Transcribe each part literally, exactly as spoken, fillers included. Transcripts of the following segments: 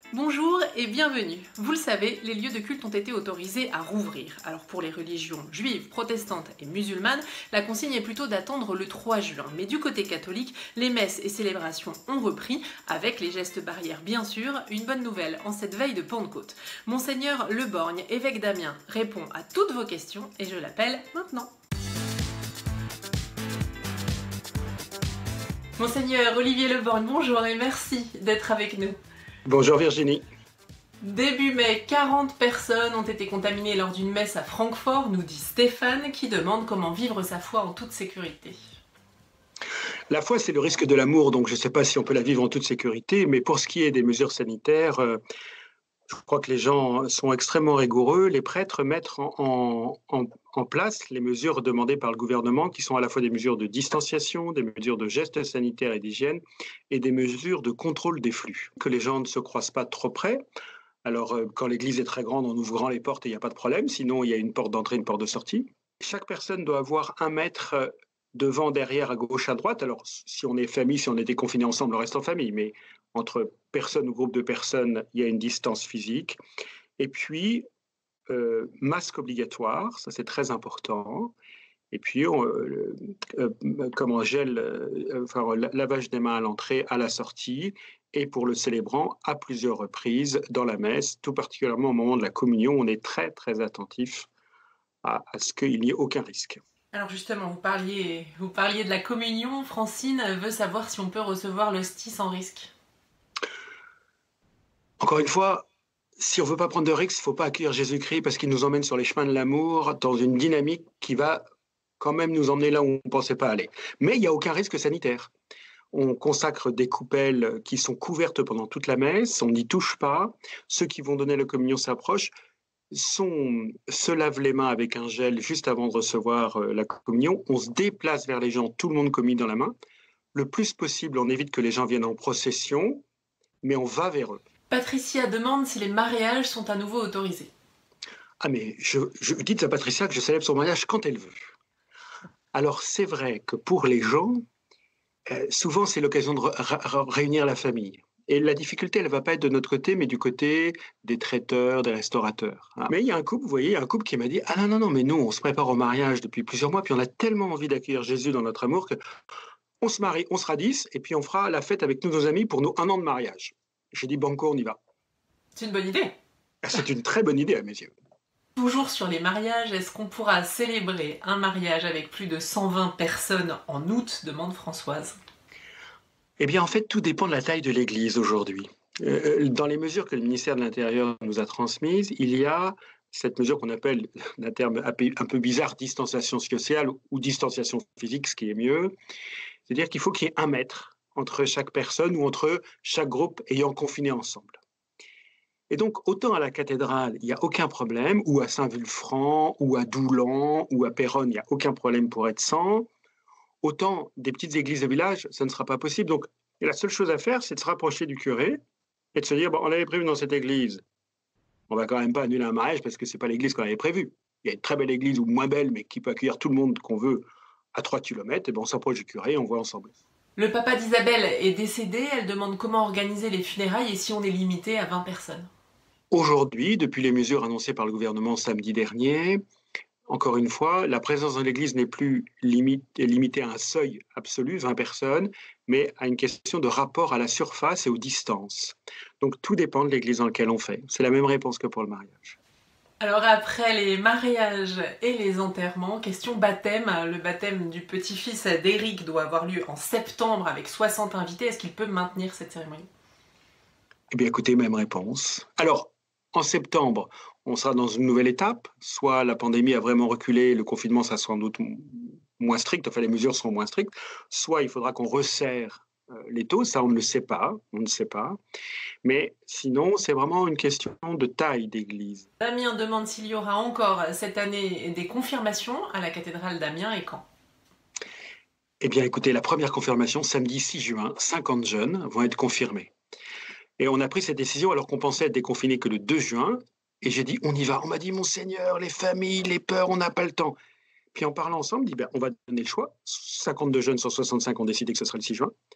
Bonjour et bienvenue. Vous le savez, les lieux de culte ont été autorisés à rouvrir. Alors pour les religions juives, protestantes et musulmanes, la consigne est plutôt d'attendre le trois juin. Mais du côté catholique, les messes et célébrations ont repris, avec les gestes barrières bien sûr. Une bonne nouvelle en cette veille de Pentecôte. Monseigneur Le Borgne, évêque d'Amiens, répond à toutes vos questions et je l'appelle maintenant. Monseigneur Olivier Le Borgne, bonjour et merci d'être avec nous. Bonjour Virginie. Début mai, quarante personnes ont été contaminées lors d'une messe à Francfort, nous dit Stéphane, qui demande comment vivre sa foi en toute sécurité. La foi, c'est le risque de l'amour, donc je ne sais pas si on peut la vivre en toute sécurité, mais pour ce qui est des mesures sanitaires, euh, je crois que les gens sont extrêmement rigoureux. Les prêtres mettent en, en, en place les mesures demandées par le gouvernement, qui sont à la fois des mesures de distanciation, des mesures de gestes sanitaires et d'hygiène, et des mesures de contrôle des flux. Que les gens ne se croisent pas trop près. Alors, euh, quand l'église est très grande, en ouvrant les portes, il n'y a pas de problème. Sinon, il y a une porte d'entrée, une porte de sortie. Chaque personne doit avoir un mètre devant, derrière, à gauche, à droite. Alors, si on est famille, si on était confinés ensemble, on reste en famille, mais entre personnes ou groupes de personnes, il y a une distance physique. Et puis, euh, masque obligatoire, ça c'est très important. Et puis, on, euh, euh, comment gel, euh, enfin, lavage des mains à l'entrée, à la sortie, et pour le célébrant à plusieurs reprises dans la messe, tout particulièrement au moment de la communion, on est très très attentif à, à ce qu'il n'y ait aucun risque. Alors justement, vous parliez, vous parliez de la communion. Francine veut savoir si on peut recevoir l'hostie sans risque. Encore une fois, si on ne veut pas prendre de risques, il ne faut pas accueillir Jésus-Christ parce qu'il nous emmène sur les chemins de l'amour dans une dynamique qui va quand même nous emmener là où on ne pensait pas aller. Mais il n'y a aucun risque sanitaire. On consacre des coupelles qui sont couvertes pendant toute la messe, on n'y touche pas. Ceux qui vont donner la communion s'approchent, sont, se lavent les mains avec un gel juste avant de recevoir la communion. On se déplace vers les gens, tout le monde commis dans la main. Le plus possible, on évite que les gens viennent en procession, mais on va vers eux. Patricia demande si les mariages sont à nouveau autorisés. Ah mais je, je dites à Patricia que je célèbre son mariage quand elle veut. Alors c'est vrai que pour les gens, euh, souvent c'est l'occasion de ré réunir la famille. Et la difficulté, elle ne va pas être de notre côté, mais du côté des traiteurs, des restaurateurs. Hein. Mais il y a un couple, vous voyez, il y a un couple qui m'a dit « Ah non, non, non, mais nous, on se prépare au mariage depuis plusieurs mois, puis on a tellement envie d'accueillir Jésus dans notre amour qu'on se marie, on sera dix, et puis on fera la fête avec tous nos amis pour nos un an de mariage. » J'ai dit « Banco, on y va. » C'est une bonne idée. C'est une très bonne idée à mes yeux. Toujours sur les mariages, est-ce qu'on pourra célébrer un mariage avec plus de cent vingt personnes en août, demande Françoise. Eh bien, en fait, tout dépend de la taille de l'Église aujourd'hui. Euh, dans les mesures que le ministère de l'Intérieur nous a transmises, il y a cette mesure qu'on appelle, d'un terme un peu bizarre, distanciation sociale ou distanciation physique, ce qui est mieux. C'est-à-dire qu'il faut qu'il y ait un mètre entre chaque personne ou entre chaque groupe ayant confiné ensemble. Et donc, autant à la cathédrale, il n'y a aucun problème, ou à Saint-Vulfranc, ou à Doulan, ou à Péronne, il n'y a aucun problème pour être cent. Autant des petites églises de village, ça ne sera pas possible. Donc, la seule chose à faire, c'est de se rapprocher du curé et de se dire, bon, on avait prévu dans cette église, on ne va quand même pas annuler un mariage parce que ce n'est pas l'église qu'on avait prévue. Il y a une très belle église ou moins belle, mais qui peut accueillir tout le monde qu'on veut à trois kilomètres, et ben on s'approche du curé et on voit ensemble. Le papa d'Isabelle est décédé, elle demande comment organiser les funérailles et si on est limité à vingt personnes. Aujourd'hui, depuis les mesures annoncées par le gouvernement samedi dernier, encore une fois, la présence dans l'église n'est plus limite, limitée à un seuil absolu, vingt personnes, mais à une question de rapport à la surface et aux distances. Donc tout dépend de l'église dans laquelle on fait. C'est la même réponse que pour le mariage. Alors après les mariages et les enterrements, question baptême. Le baptême du petit-fils d'Éric doit avoir lieu en septembre avec soixante invités. Est-ce qu'il peut maintenir cette cérémonie? Eh bien écoutez, même réponse. Alors, en septembre, on sera dans une nouvelle étape. Soit la pandémie a vraiment reculé, le confinement sera sans doute moins strict, enfin les mesures seront moins strictes, soit il faudra qu'on resserre les taux, ça on ne le sait pas, on ne sait pas. Mais sinon, c'est vraiment une question de taille d'église. Damien demande s'il y aura encore cette année des confirmations à la cathédrale d'Amiens et quand? Eh bien écoutez, la première confirmation, samedi six juin, cinquante jeunes vont être confirmés. Et on a pris cette décision alors qu'on pensait être déconfiné que le deux juin. Et j'ai dit, on y va. On m'a dit, Monseigneur, les familles, les peurs, on n'a pas le temps. Puis en parlant ensemble, on dit, ben, on va donner le choix. cinquante-deux jeunes sur soixante-cinq ont décidé que ce sera le six juin.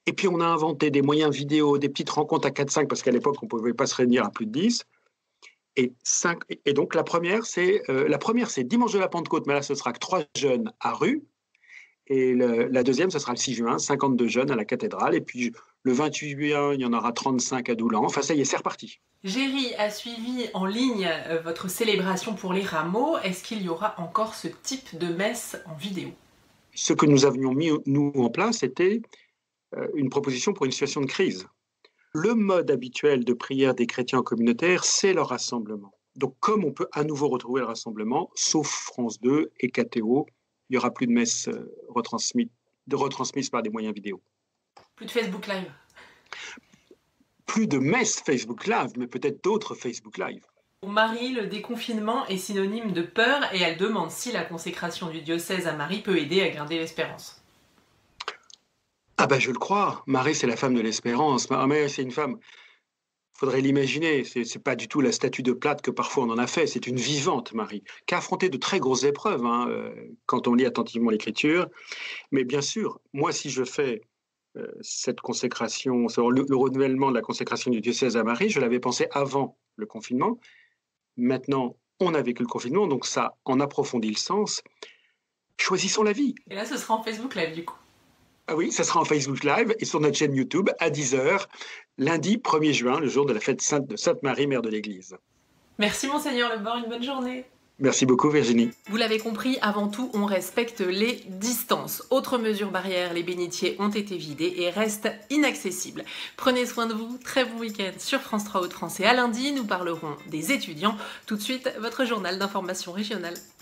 Et puis on a inventé des moyens vidéo, des petites rencontres à quatre cinq, parce qu'à l'époque, on ne pouvait pas se réunir à plus de dix. Et, cinq, et donc la première, c'est euh, la première, c'est dimanche de la Pentecôte, mais là, ce sera que trois jeunes à rue. Et le, la deuxième, ce sera le six juin, cinquante-deux jeunes à la cathédrale. Et puis le vingt-huit juin, il y en aura trente-cinq à Doulan. Enfin, ça y est, c'est reparti. Géry a suivi en ligne euh, votre célébration pour les rameaux. Est-ce qu'il y aura encore ce type de messe en vidéo? Ce que nous avions mis, nous, en place, c'était euh, une proposition pour une situation de crise. Le mode habituel de prière des chrétiens communautaires, c'est leur rassemblement. Donc, comme on peut à nouveau retrouver le rassemblement, sauf France deux et K T O, il n'y aura plus de messes retransmises, retransmises par des moyens vidéo. Plus de Facebook Live. Plus de messes Facebook Live, mais peut-être d'autres Facebook Live. Pour Marie, le déconfinement est synonyme de peur et elle demande si la consécration du diocèse à Marie peut aider à garder l'espérance. Ah ben je le crois, Marie c'est la femme de l'espérance, ah, mais c'est une femme, il faudrait l'imaginer, c'est, c'est pas du tout la statue de plate que parfois on en a fait, c'est une vivante Marie, qui a affronté de très grosses épreuves hein, euh, quand on lit attentivement l'écriture, mais bien sûr, moi si je fais euh, cette consécration, le, le renouvellement de la consécration du diocèse à Marie, je l'avais pensé avant le confinement, maintenant on a vécu le confinement, donc ça en approfondit le sens, choisissons la vie. Et là ce sera en Facebook Live du coup. Ah oui, ça sera en Facebook Live et sur notre chaîne YouTube à dix heures, lundi premier juin, le jour de la fête sainte de Sainte-Marie, mère de l'Église. Merci Monseigneur Lebord, une bonne journée. Merci beaucoup Virginie. Vous l'avez compris, avant tout, on respecte les distances. Autre mesure barrière, les bénitiers ont été vidés et restent inaccessibles. Prenez soin de vous, très bon week-end sur France trois Hauts-de-France et à lundi, nous parlerons des étudiants. Tout de suite, votre journal d'information régionale.